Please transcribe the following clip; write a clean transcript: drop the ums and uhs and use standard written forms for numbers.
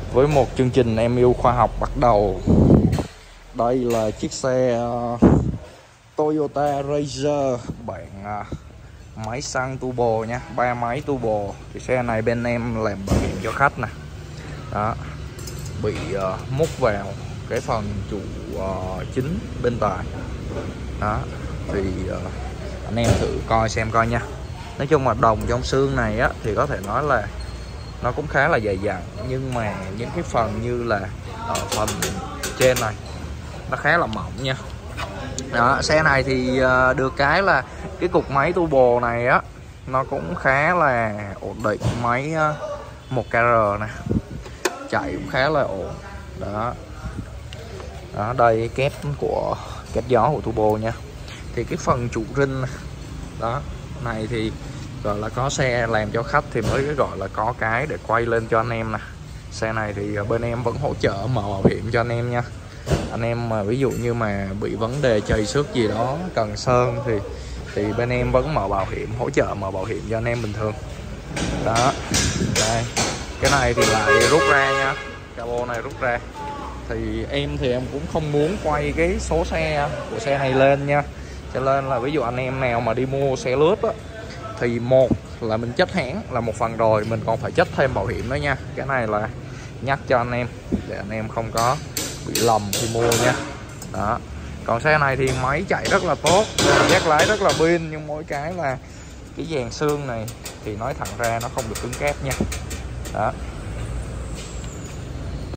với một chương trình em yêu khoa học bắt đầu. Đây là chiếc xe Toyota Ranger bản máy xăng turbo nha, 3 máy turbo. Thì xe này bên em làm bảo hiểm cho khách nè. Đó, bị múc vào cái phần trụ chính bên tài. Đó, thì anh em thử coi xem coi nha. Nói chung là đồng trong xương này á thì có thể nói là nó cũng khá là dày dặn, nhưng mà những cái phần như là ở phần trên này nó khá là mỏng nha. Đó, xe này thì được cái là cái cục máy turbo này á nó cũng khá là ổn định, máy 1KR nè, chạy cũng khá là ổn. Đó, đó đây kép gió của turbo nha. Thì cái phần trụ rinh đó này thì gọi là có xe làm cho khách thì mới gọi là có cái để quay lên cho anh em nè. Xe này thì bên em vẫn hỗ trợ mở bảo hiểm cho anh em nha. Anh em mà ví dụ như mà bị vấn đề chày xước gì đó cần sơn thì bên em vẫn mở bảo hiểm, hỗ trợ mở bảo hiểm cho anh em bình thường. Đó, đây cái này thì lại rút ra nha, cabo này rút ra. Thì em cũng không muốn quay cái số xe của xe này lên nha, cho nên là ví dụ anh em nào mà đi mua xe lướt á thì một là mình chất hãng là một phần rồi, mình còn phải chất thêm bảo hiểm nữa nha. Cái này là nhắc cho anh em để anh em không có bị lầm khi mua nha. Đó, còn xe này thì máy chạy rất là tốt, giác lái rất là pin, nhưng mỗi cái là cái dàn xương này thì nói thẳng ra nó không được cứng cáp nha. Đó,